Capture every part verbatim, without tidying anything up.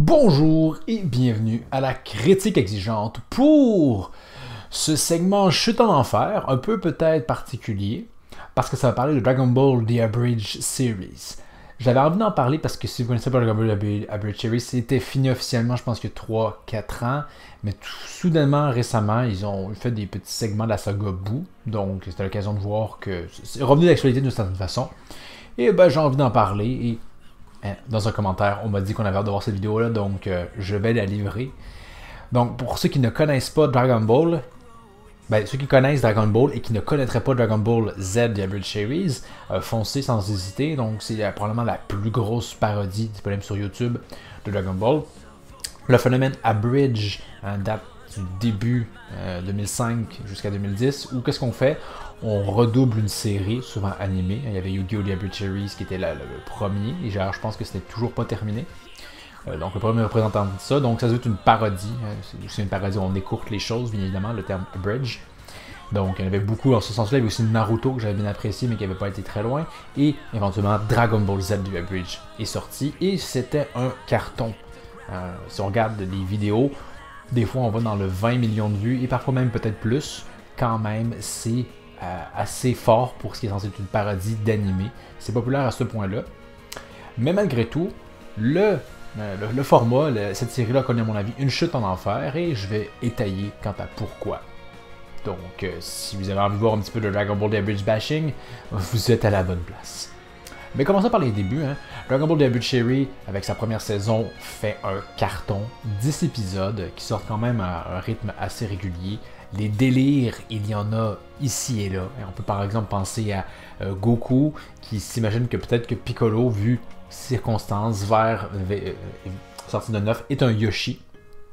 Bonjour et bienvenue à la critique exigeante pour ce segment Chute en enfer, un peu peut-être particulier, parce que ça va parler de Dragon Ball The Abridged Series. J'avais envie d'en parler parce que si vous ne connaissez pas Dragon Ball The Abridged Series, c'était fini officiellement, je pense que trois quatre ans, mais tout soudainement, récemment, ils ont fait des petits segments de la saga Boo, donc c'était l'occasion de voir que c'est revenu d'actualité d'une certaine façon. Et ben j'ai envie d'en parler et dans un commentaire, on m'a dit qu'on avait hâte de voir cette vidéo-là, donc euh, je vais la livrer. Donc, pour ceux qui ne connaissent pas Dragon Ball, ben, ceux qui connaissent Dragon Ball et qui ne connaîtraient pas Dragon Ball Z The Abridged Series, euh, foncez sans hésiter. Donc, c'est euh, probablement la plus grosse parodie disponible sur YouTube de Dragon Ball. Le phénomène Abridge hein, date du début euh, deux mille cinq jusqu'à deux mille dix, où qu'est-ce qu'on fait? On redouble une série, souvent animée. Il y avait Yu-Gi-Oh! The Abridged Series qui était la, le, le premier, et genre, je pense que c'était toujours pas terminé. Euh, donc le premier représentant de ça, donc ça se veut une parodie. Hein. C'est une parodie, on écourte les choses, bien évidemment, le terme Abridge. Donc il y en avait beaucoup en ce sens-là. Il y avait aussi Naruto que j'avais bien apprécié, mais qui n'avait pas été très loin. Et éventuellement, Dragon Ball Z The Abridged est sorti, et c'était un carton. Euh, si on regarde les vidéos, des fois on va dans le vingt millions de vues, et parfois même peut-être plus. Quand même, c'est Euh, assez fort pour ce qui est censé être une parodie d'animé. C'est populaire à ce point-là. Mais malgré tout, le, euh, le, le format, le, cette série-là connaît à mon avis une chute en enfer et je vais étayer quant à pourquoi. Donc, euh, si vous avez envie de voir un petit peu de Dragon Ball The Abridged bashing, vous êtes à la bonne place. Mais commençons par les débuts. Hein. Dragon Ball The Abridged Series, avec sa première saison, fait un carton. dix épisodes qui sortent quand même à un rythme assez régulier. Les délires, il y en a ici et là. Et on peut par exemple penser à euh, Goku, qui s'imagine que peut-être que Piccolo, vu circonstances, vers euh, sortie de neuf, est un Yoshi.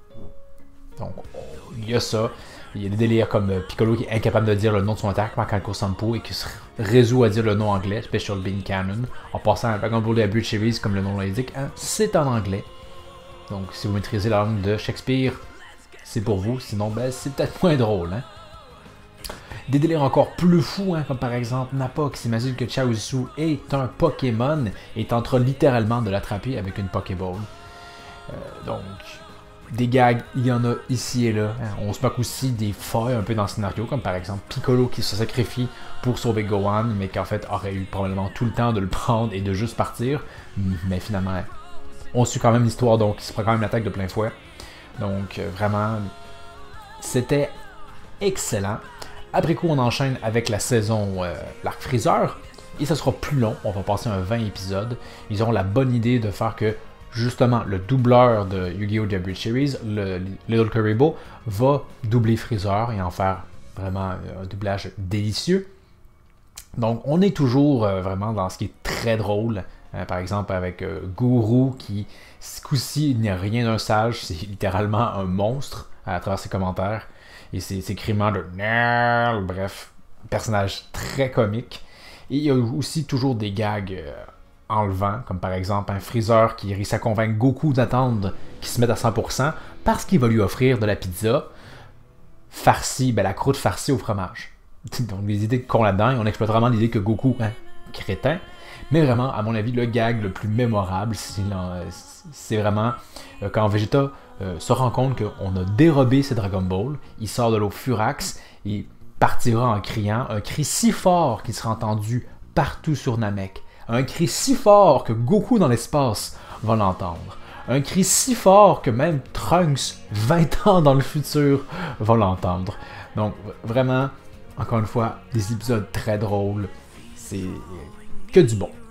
Donc, il y a ça. Il y a des délires comme euh, Piccolo qui est incapable de dire le nom de son attaque, Makanko Sampo, et qui se résout à dire le nom anglais, Special Bean Cannon, en passant à Dragon Ball The Abridged Series, comme le nom l'indique, hein, c'est en anglais. Donc, si vous maîtrisez la langue de Shakespeare, c'est pour vous, sinon ben, c'est peut-être moins drôle. Hein? Des délires encore plus fous, hein, comme par exemple Nappa qui s'imagine que Chaozu est un Pokémon et tentera littéralement de l'attraper avec une Pokéball. Euh, donc, des gags, il y en a ici et là. Hein. On se moque aussi des failles un peu dans le scénario, comme par exemple Piccolo qui se sacrifie pour sauver Gohan, mais qui en fait aurait eu probablement tout le temps de le prendre et de juste partir. Mais finalement, on suit quand même l'histoire, donc il se prend quand même l'attaque de plein fouet. Donc, euh, vraiment, c'était excellent. Après coup, on enchaîne avec la saison euh, l'Arc Freezer. Et ça sera plus long. On va passer un vingt épisodes. Ils auront la bonne idée de faire que, justement, le doubleur de Yu-Gi-Oh! The Abridged Series, le Little Kuribo, va doubler Freezer et en faire vraiment un doublage délicieux. Donc, on est toujours euh, vraiment dans ce qui est très drôle. Euh, par exemple, avec euh, Guru, qui, ce coup-ci, il n'y a rien d'un sage, c'est littéralement un monstre à travers ses commentaires. Et ses, ses criments de Nerl, bref, personnage très comique. Et il y a aussi toujours des gags euh, enlevants, comme par exemple un Freezer qui réussit à convaincre Goku d'attendre qu'il se mette à cent pour cent parce qu'il va lui offrir de la pizza farcie, ben la croûte farcie au fromage. Donc les idées qu'on a là-dedans, et on exploite vraiment l'idée que Goku, hein, crétin. Mais vraiment, à mon avis, le gag le plus mémorable, c'est vraiment euh, quand Vegeta euh, se rend compte qu'on a dérobé ses Dragon Ball, il sort de l'eau Furax, il partira en criant un cri si fort qu'il sera entendu partout sur Namek. Un cri si fort que Goku dans l'espace va l'entendre. Un cri si fort que même Trunks, vingt ans dans le futur, va l'entendre. Donc, vraiment, encore une fois, des épisodes très drôles. C'est que du bon.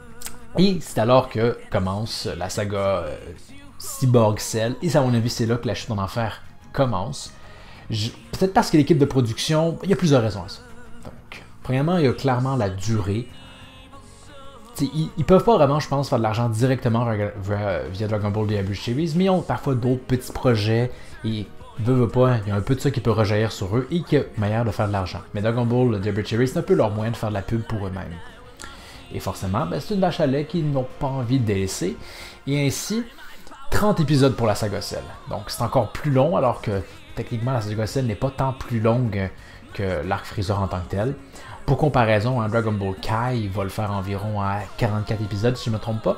Et c'est alors que commence la saga euh, Cyborg Cell, et à mon avis c'est là que la chute en enfer commence. Peut-être parce que l'équipe de production, il y a plusieurs raisons à ça. Donc, premièrement, il y a clairement la durée. Ils, ils peuvent pas vraiment, je pense, faire de l'argent directement via, via Dragon Ball The Abridged Series, mais ils ont parfois d'autres petits projets, et veut, veut pas, il y a un peu de ça qui peut rejaillir sur eux, et qui a manière de faire de l'argent. Mais Dragon Ball The Abridged Series, c'est un peu leur moyen de faire de la pub pour eux-mêmes. Et forcément, ben, c'est une vache à lait qu'ils n'ont pas envie de délaisser. Et ainsi, trente épisodes pour la saga Cell. Donc c'est encore plus long, alors que techniquement la saga Cell n'est pas tant plus longue que l'arc Freezer en tant que tel. Pour comparaison, hein, Dragon Ball Kai va le faire environ à quarante-quatre épisodes, si je ne me trompe pas.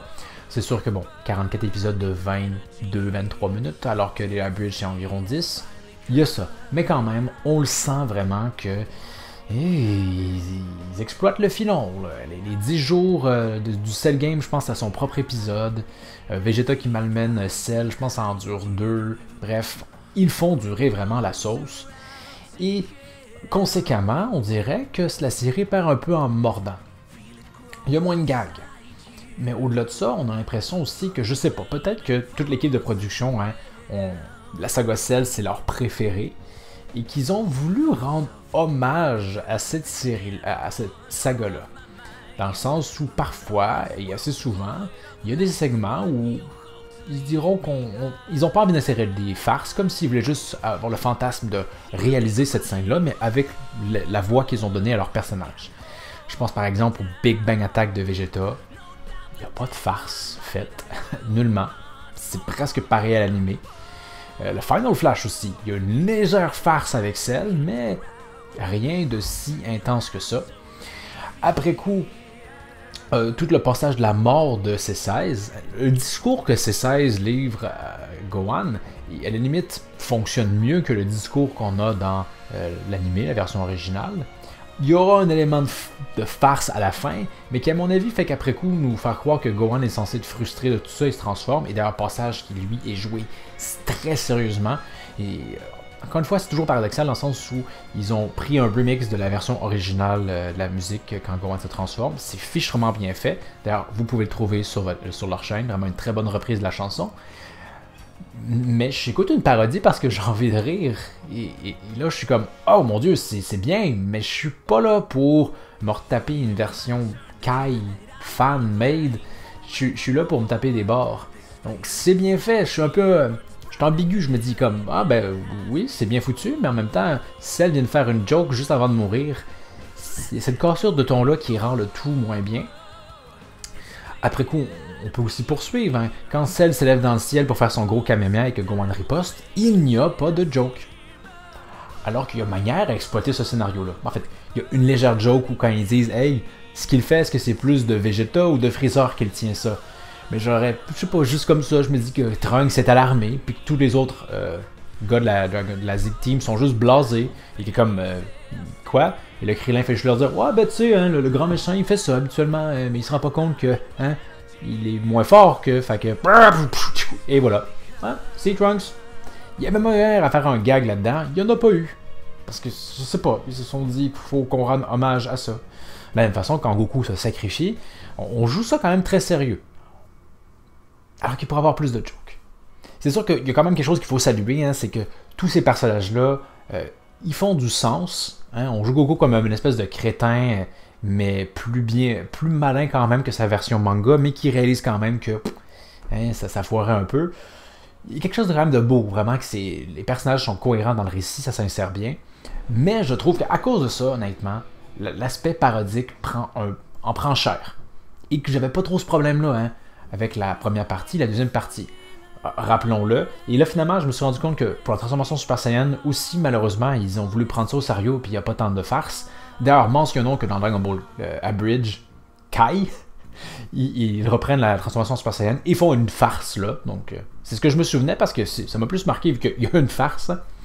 C'est sûr que bon, quarante-quatre épisodes de vingt-deux à vingt-trois minutes, alors que les Bridge c'est environ dix. Il y a ça. Mais quand même, on le sent vraiment que hey, ils, ils exploitent le filon. Là. Les, les dix jours euh, de, du Cell Game, je pense à son propre épisode. Euh, Vegeta qui malmène Cell, je pense ça en dure deux. Bref, ils font durer vraiment la sauce. Et conséquemment, on dirait que la série perd un peu en mordant. Il y a moins de gags. Mais au-delà de ça, on a l'impression aussi que, je sais pas, peut-être que toute l'équipe de production, hein, on, la saga Cell, c'est leur préféré, et qu'ils ont voulu rendre hommage à cette série, à, à cette saga-là. Dans le sens où parfois, et assez souvent, il y a des segments où ils diront qu'ils n'ont pas envie d'insérer des farces, comme s'ils voulaient juste avoir le fantasme de réaliser cette scène-là, mais avec le, la voix qu'ils ont donnée à leur personnage. Je pense par exemple au Big Bang Attack de Vegeta. Il n'y a pas de farce faite, nullement. C'est presque pareil à l'animé. Euh, le Final Flash aussi, il y a une légère farce avec Cell, mais rien de si intense que ça. Après coup, euh, tout le passage de la mort de C seize, le discours que C seize livre à Gohan, à la limite, fonctionne mieux que le discours qu'on a dans euh, l'animé, la version originale. Il y aura un élément de, de farce à la fin, mais qui à mon avis fait qu'après coup nous faire croire que Gohan est censé être frustré de tout ça, il se transforme, et d'ailleurs passage qui lui est joué très sérieusement. Et euh, encore une fois, c'est toujours paradoxal dans le sens où ils ont pris un remix de la version originale euh, de la musique quand Gohan se transforme. C'est fichtrement bien fait. D'ailleurs, vous pouvez le trouver sur, votre, sur leur chaîne, vraiment une très bonne reprise de la chanson. Mais j'écoute une parodie parce que j'ai envie de rire. Et, et, et là, je suis comme, oh mon dieu, c'est bien, mais je suis pas là pour me retaper une version Kai, fan-made. Je, je suis là pour me taper des barres. Donc c'est bien fait, je suis un peu... Euh, je suis ambigu, je me dis comme, ah ben oui, c'est bien foutu, mais en même temps, Cell vient de faire une joke juste avant de mourir. C'est cette cassure de ton-là qui rend le tout moins bien. Après coup, on peut aussi poursuivre. Hein. Quand Cell s'élève dans le ciel pour faire son gros Kamehameha et que Gohan riposte, il n'y a pas de joke. Alors qu'il y a manière à exploiter ce scénario-là. En fait, il y a une légère joke où quand ils disent « Hey, ce qu'il fait, est-ce que c'est plus de Vegeta ou de Freezer qu'il tient ça? » Mais j'aurais, je sais pas, juste comme ça, je me dis que Trunks s'est alarmé, puis que tous les autres euh, gars de la, de, de la Zig Team sont juste blasés, et qui est comme, euh, quoi? Et le Krillin fait juste leur dire, ouais, ben tu sais, hein, le, le grand méchant, il fait ça habituellement, euh, mais il se rend pas compte que, hein, il est moins fort que, fait que, et voilà. Hein, c'est Trunks. Il y avait moyen à faire un gag là-dedans, il y en a pas eu. Parce que, je sais pas, ils se sont dit qu'il faut qu'on rende hommage à ça. De la même façon, quand Goku se sacrifie, on, on joue ça quand même très sérieux. Alors qu'il pourrait avoir plus de jokes. C'est sûr qu'il y a quand même quelque chose qu'il faut saluer, hein, c'est que tous ces personnages-là, euh, ils font du sens. Hein, on joue Goku comme une espèce de crétin, mais plus bien, plus malin quand même que sa version manga, mais qui réalise quand même que hein, ça, ça foirait un peu. Il y a quelque chose de vraiment de beau, vraiment, que c'est, les personnages sont cohérents dans le récit, ça s'insère bien. Mais je trouve qu'à cause de ça, honnêtement, l'aspect parodique prend un, en prend cher. Et que j'avais pas trop ce problème-là, hein, avec la première partie, la deuxième partie. Rappelons-le. Et là, finalement, je me suis rendu compte que pour la transformation Super Saiyan, aussi, malheureusement, ils ont voulu prendre ça au sérieux, puis il n'y a pas tant de farce. D'ailleurs, mentionnons que dans Dragon Ball euh, Abridge, Kai, ils, ils reprennent la transformation Super Saiyan et font une farce, là. Donc, euh, c'est ce que je me souvenais, parce que ça m'a plus marqué vu qu'il y a une farce.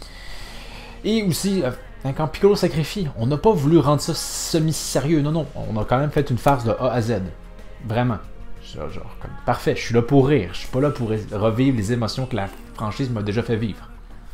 Et aussi, euh, quand Piccolo sacrifie, on n'a pas voulu rendre ça semi-sérieux. Non, non, on a quand même fait une farce de A à Z. Vraiment. Genre, genre, comme, parfait, je suis là pour rire. Je suis pas là pour revivre les émotions que la franchise m'a déjà fait vivre.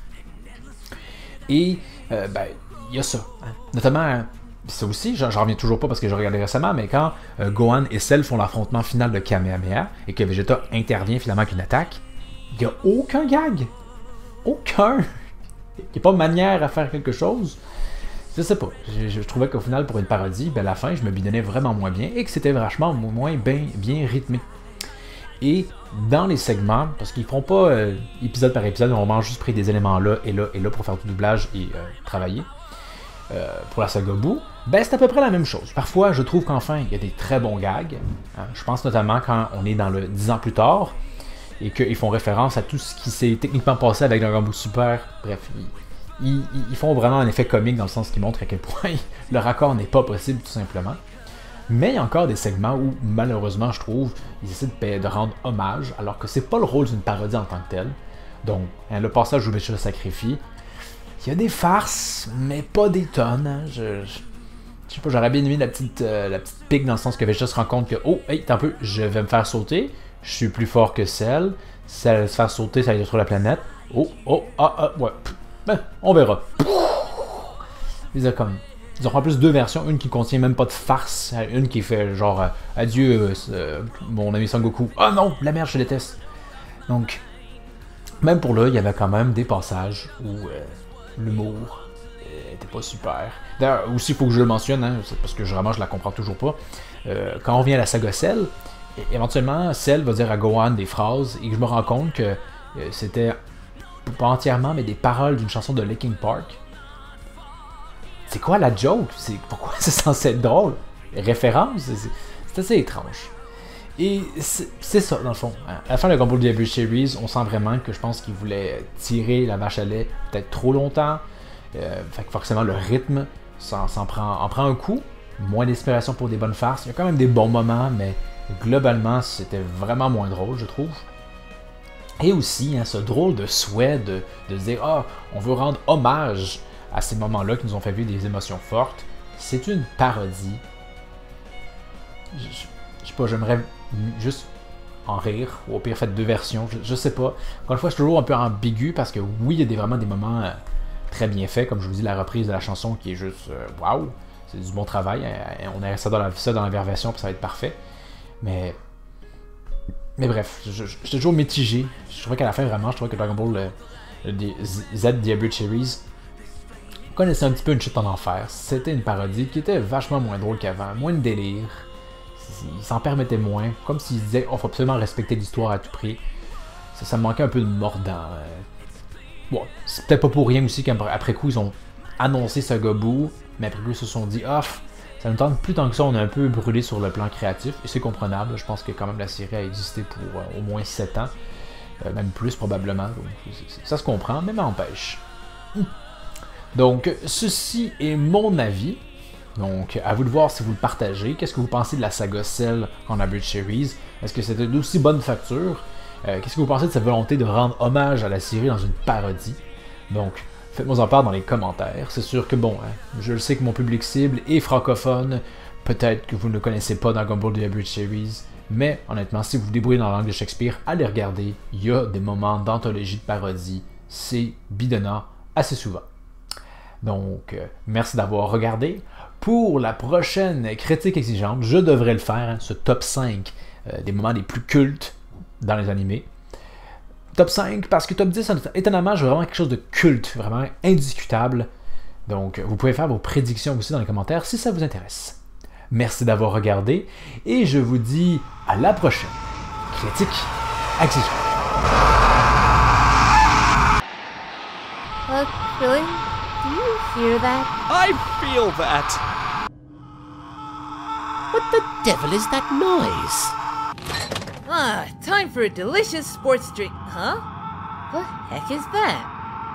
Et, euh, ben, il y a ça. Hein. Notamment, ça aussi, j'en reviens toujours pas parce que j'ai regardé récemment, mais quand euh, Gohan et Cell font l'affrontement final de Kamehameha et que Vegeta intervient finalement avec une attaque, il n'y a aucun gag. Aucun. Il n'y a pas de manière à faire quelque chose. Je sais pas. Je, je trouvais qu'au final, pour une parodie, ben, à la fin, je me bidonnais vraiment moins bien et que c'était vachement moins bien, bien rythmé. Et dans les segments, parce qu'ils feront pas euh, épisode par épisode, on mange juste pris des éléments là et là et là pour faire du doublage et euh, travailler. Euh, pour la saga Boo, ben c'est à peu près la même chose. Parfois, je trouve qu'enfin, il y a des très bons gags. Hein. Je pense notamment quand on est dans le dix ans plus tard et qu'ils font référence à tout ce qui s'est techniquement passé avec Dragon Ball Super. Bref, ils, ils, ils font vraiment un effet comique dans le sens qu'ils montrent à quel point le raccord n'est pas possible, tout simplement. Mais il y a encore des segments où, malheureusement, je trouve, ils essaient de, de rendre hommage, alors que c'est pas le rôle d'une parodie en tant que telle. Donc, hein, le passage où Bichette le sacrifie, il y a des farces, mais pas des tonnes. Hein. Je, je, je sais pas, j'aurais bien aimé la petite, euh, la petite pique dans le sens que Vegeta se rend compte que, oh, hey, t'as un peu, je vais me faire sauter, je suis plus fort que celle, si elle se faire sauter, ça va détruire la planète. Oh, oh, ah, ah, ouais, ben, on verra. Ils ont comme, ils ont en plus deux versions, une qui contient même pas de farce, une qui fait genre, euh, adieu, euh, mon ami Sangoku. Ah oh non, la merde, je déteste. Donc, même pour là, il y avait quand même des passages où euh, l'humour était pas super. D'ailleurs, aussi, il faut que je le mentionne, hein, parce que vraiment, je la comprends toujours pas. Euh, quand on vient à la saga Cell, éventuellement, Cell va dire à Gohan des phrases, et je me rends compte que euh, c'était pas entièrement, mais des paroles d'une chanson de Linkin Park. C'est quoi la joke? C'est, pourquoi c'est censé être drôle? Référence? C'est, c'est assez étrange. Et c'est, c'est ça, dans le fond. À la fin de la Gumball Debut Series, on sent vraiment que je pense qu'ils voulaient tirer la vache à lait peut-être trop longtemps. Euh, fait que forcément, le rythme s'en, s'en prend, en prend un coup. Moins d'inspiration pour des bonnes farces. Il y a quand même des bons moments, mais globalement, c'était vraiment moins drôle, je trouve. Et aussi, hein, ce drôle de souhait de, de se dire « Ah, on veut rendre hommage à ces moments-là qui nous ont fait vivre des émotions fortes. » C'est une parodie. Je, je, je sais pas, j'aimerais juste en rire, ou au pire, faites deux versions, je, je sais pas. Encore une fois, je suis toujours un peu ambigu parce que oui, il y a des, vraiment des moments euh, très bien faits, comme je vous dis, la reprise de la chanson qui est juste euh, waouh, c'est du bon travail. Hein, on a ça dans la, ça dans la dernière version, puis ça va être parfait. Mais. Mais bref, j'étais toujours mitigé. Je trouvais qu'à la fin, vraiment, je trouvais que Dragon Ball le, le Z The Abridged Series connaissait un petit peu une chute en enfer. C'était une parodie qui était vachement moins drôle qu'avant, moins de délire. Il s'en permettait moins, comme s'il disait on faut absolument respecter l'histoire à tout prix. Ça, ça me manquait un peu de mordant. Bon, c'est peut-être pas pour rien aussi qu'après coup ils ont annoncé Saga Buu, mais après coup ils se sont dit ah, ça nous tente plus tant que ça, on est un peu brûlé sur le plan créatif, et c'est comprenable. Je pense que quand même la série a existé pour euh, au moins sept ans, euh, même plus probablement, donc c'est, c'est, ça se comprend, mais m'empêche. Donc, ceci est mon avis. Donc, à vous de voir si vous le partagez. Qu'est-ce que vous pensez de la saga Cell en Abridged Series? Est-ce que c'était d'aussi bonne facture? Euh, qu'est-ce que vous pensez de cette volonté de rendre hommage à la série dans une parodie? Donc, faites-moi en part dans les commentaires. C'est sûr que bon, hein, je le sais que mon public cible est francophone. Peut-être que vous ne le connaissez pas dans Gumball The Abridged Series. Mais honnêtement, si vous vous débrouillez dans la langue de Shakespeare, allez regarder. Il y a des moments d'anthologie de parodie. C'est bidonnant assez souvent. Donc, euh, merci d'avoir regardé. Pour la prochaine critique exigeante, je devrais le faire, hein, ce top cinq euh, des moments les plus cultes dans les animés. Top cinq, parce que top dix, étonnamment, j'ai vraiment quelque chose de culte, vraiment indiscutable. Donc, vous pouvez faire vos prédictions aussi dans les commentaires si ça vous intéresse. Merci d'avoir regardé, et je vous dis à la prochaine critique exigeante. Uh, really? Do you hear that? I feel that! What the devil is that noise? Ah, time for a delicious sports drink, huh? The heck is that?